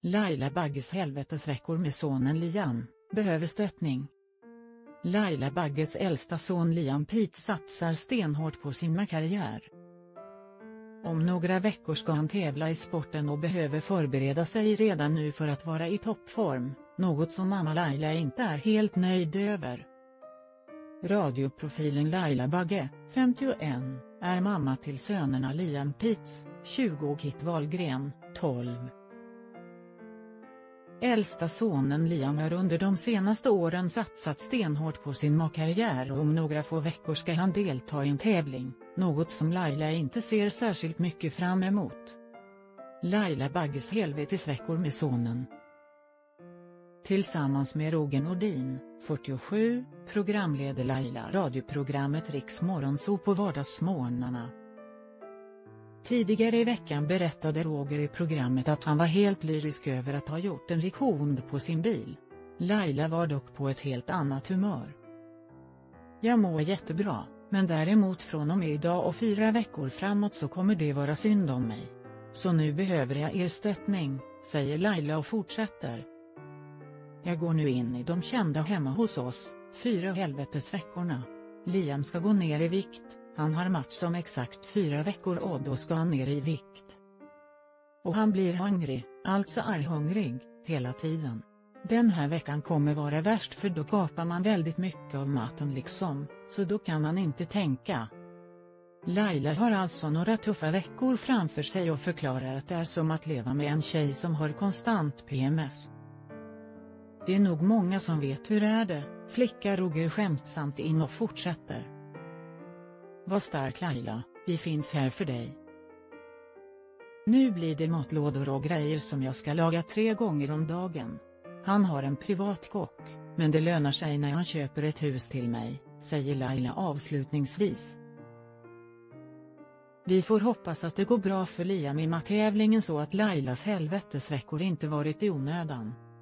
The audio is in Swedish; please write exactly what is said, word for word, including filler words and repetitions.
Laila Bagges helvetesveckor med sonen Liam, behöver stöttning. Laila Bagges äldsta son Liam Pete satsar stenhårt på sin karriär. Om några veckor ska han tävla i sporten och behöver förbereda sig redan nu för att vara i toppform, något som mamma Laila inte är helt nöjd över. Radioprofilen Laila Bagge, femtioen, är mamma till sönerna Liam Peets, tjugo och Kit Wahlgren, tolv. Äldsta sonen Liam har under de senaste åren satsat stenhårt på sin karriär och om några få veckor ska han delta i en tävling, något som Laila inte ser särskilt mycket fram emot. Laila Bagges helvetesveckor med sonen. Tillsammans med Roger Nordin, fyrtiosju, programleder Laila radioprogrammet Riks Morgonzoo på vardagsmorgnarna. Tidigare i veckan berättade Roger i programmet att han var helt lyrisk över att ha gjort en rekond på sin bil. Laila var dock på ett helt annat humör. Jag mår jättebra, men däremot från och med idag och fyra veckor framåt så kommer det vara synd om mig. Så nu behöver jag er stöttning, säger Laila och fortsätter. Jag går nu in i de kända hemma hos oss, fyra helvetesveckorna. Liam ska gå ner i vikt, han har match om exakt fyra veckor och då ska han ner i vikt. Och han blir hungrig, alltså är hungrig, hela tiden. Den här veckan kommer vara värst för då gapar man väldigt mycket av maten liksom, så då kan han inte tänka. Laila har alltså några tuffa veckor framför sig och förklarar att det är som att leva med en tjej som har konstant P M S. Det är nog många som vet hur är det, flickar Roger skämtsamt in och fortsätter. Var stark Laila, vi finns här för dig. Nu blir det matlådor och grejer som jag ska laga tre gånger om dagen. Han har en privat kock, men det lönar sig när han köper ett hus till mig, säger Laila avslutningsvis. Vi får hoppas att det går bra för Liam i mattävlingen så att Lailas helvetesveckor inte varit i onödan.